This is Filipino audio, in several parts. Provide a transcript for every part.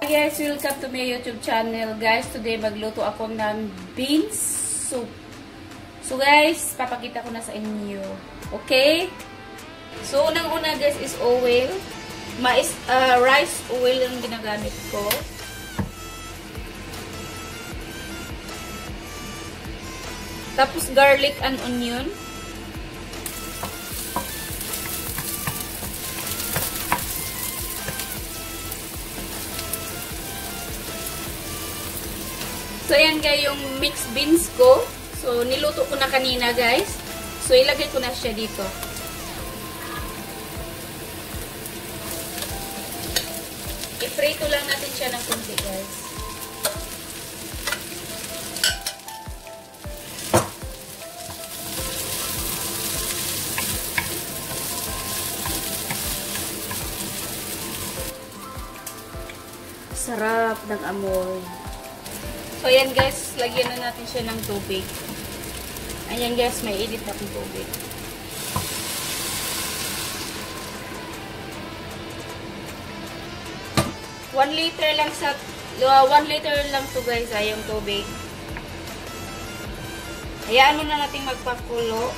Hi guys, welcome to my YouTube channel. Guys, today magluto ako ng beans soup. So guys, papakita ko na sa inyo. Okay? So unang-una guys is oil. Rice oil yung ginagamit ko. Tapos garlic and onion. So, ayan guys, yung mixed beans ko. So, niluto ko na kanina guys. So, ilagay ko na siya dito. I-prito lang natin siya ng konti guys. Sarap ng amoy. So, ayan guys, lagyan na natin siya ng tubig. Ayan guys, may init akong tubig. One liter lang to guys, ay yung tubig. Hayaan muna natin magpakulo.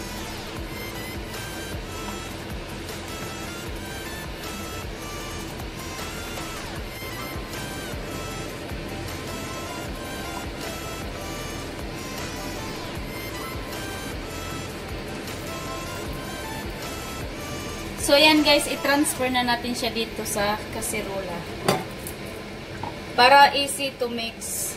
So, ayan guys, i-transfer na natin siya dito sa kaserola. Para easy to mix.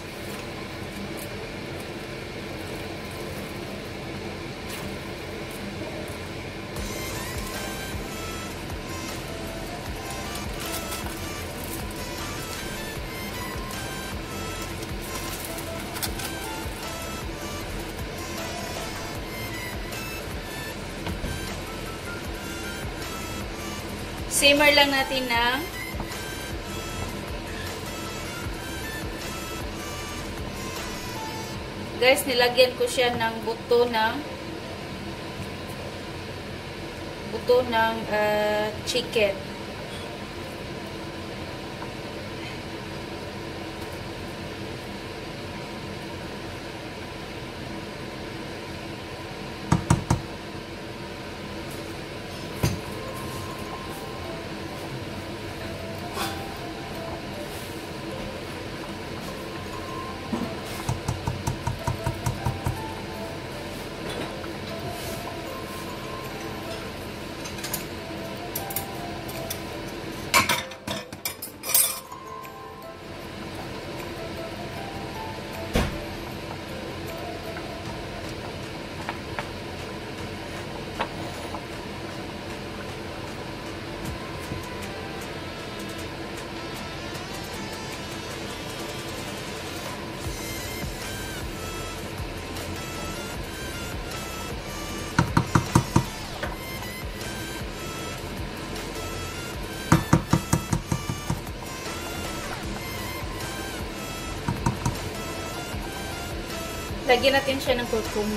Simmer lang natin ng guys, nilagyan ko siya ng buto ng chicken. Lagyan natin siya ng kurkuma.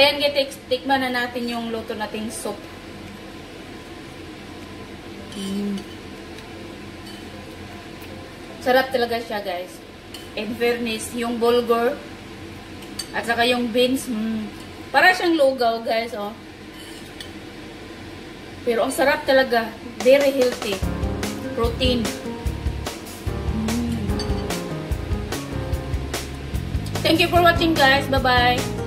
Ayan guys, tikman na natin yung luto nating soup. Sarap talaga siya guys. In fairness, yung bulgur at saka yung beans, para siyang lugaw guys, oh. Pero ang sarap talaga. Very healthy. Protein. Thank you for watching guys. Bye-bye.